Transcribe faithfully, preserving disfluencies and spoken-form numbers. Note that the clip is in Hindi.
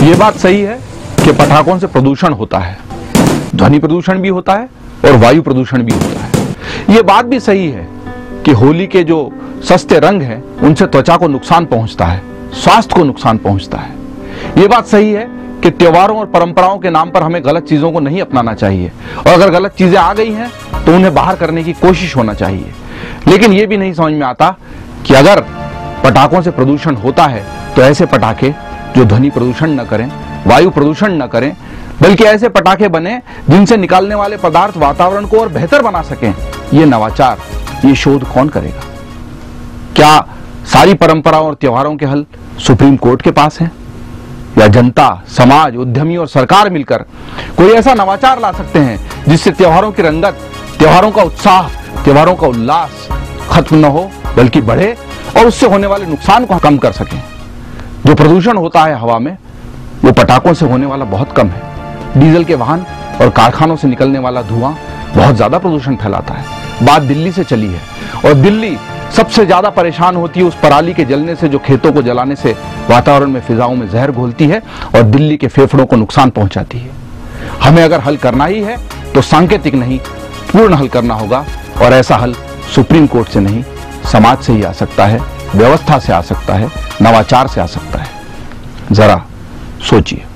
ये बात सही है कि पटाखों से प्रदूषण होता है, ध्वनि प्रदूषण भी होता है और वायु प्रदूषण भी होता है। ये बात भी सही है कि होली के जो सस्ते रंग हैं उनसे त्वचा को नुकसान पहुंचता है, स्वास्थ्य को नुकसान पहुंचता है। ये बात सही है कि त्योहारों और परंपराओं के नाम पर हमें गलत चीजों को नहीं अपनाना चाहिए और अगर गलत चीजें आ गई हैं तो उन्हें बाहर करने की कोशिश होना चाहिए। लेकिन यह भी नहीं समझ में आता कि अगर पटाखों से प्रदूषण होता है तो ऐसे पटाखे जो ध्वनि प्रदूषण न करें, वायु प्रदूषण न करें, बल्कि ऐसे पटाखे बने जिनसे निकालने वाले पदार्थ वातावरण को और बेहतर बना सकें। ये नवाचार, ये शोध कौन करेगा? क्या सारी परंपराओं और त्योहारों के हल सुप्रीम कोर्ट के पास हैं? या जनता, समाज, उद्यमी और सरकार मिलकर कोई ऐसा नवाचार ला सकते हैं जिससे त्योहारों की रंगत, त्योहारों का उत्साह, त्योहारों का उल्लास खत्म न हो बल्कि बढ़े और उससे होने वाले नुकसान को कम कर सकें? जो प्रदूषण होता है हवा में वो पटाखों से होने वाला बहुत कम है। डीजल के वाहन और कारखानों से निकलने वाला धुआं बहुत ज्यादा प्रदूषण फैलाता है। बात दिल्ली से चली है और दिल्ली सबसे ज्यादा परेशान होती है उस पराली के जलने से जो खेतों को जलाने से वातावरण में, फिजाओं में जहर घोलती है और दिल्ली के फेफड़ों को नुकसान पहुंचाती है। हमें अगर हल करना ही है तो सांकेतिक नहीं, पूर्ण हल करना होगा और ऐसा हल सुप्रीम कोर्ट से नहीं, समाज से ही आ सकता है, व्यवस्था से आ सकता है, नवाचार से आ सकता है। जरा सोचिए।